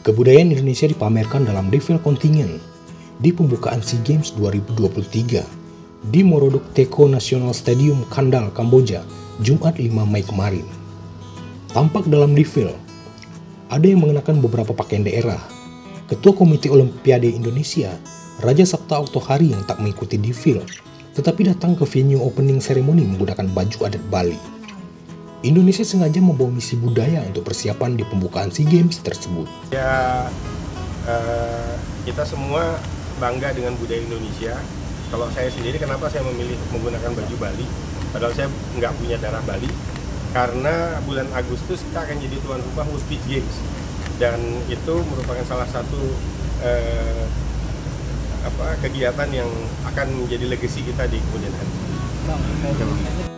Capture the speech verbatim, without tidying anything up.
Kebudayaan Indonesia dipamerkan dalam Deville Contingent di pembukaan SEA Games dua ribu dua puluh tiga di Morodok Teko National Stadium, Kandal, Kamboja, Jumat lima Mei kemarin. Tampak dalam Deville, ada yang mengenakan beberapa pakaian daerah. Ketua Komite Olimpiade Indonesia, Raja Sabta Oktohari yang tak mengikuti Deville, tetapi datang ke venue opening ceremony menggunakan baju adat Bali. Indonesia sengaja membawa misi budaya untuk persiapan di pembukaan SEA Games tersebut. Ya, uh, kita semua bangga dengan budaya Indonesia. Kalau saya sendiri, kenapa saya memilih menggunakan baju Bali? Padahal saya nggak punya darah Bali. Karena bulan Agustus kita akan jadi tuan rumah World Beach Games. Dan itu merupakan salah satu uh, apa, kegiatan yang akan menjadi legacy kita di kemudian hari. Bang,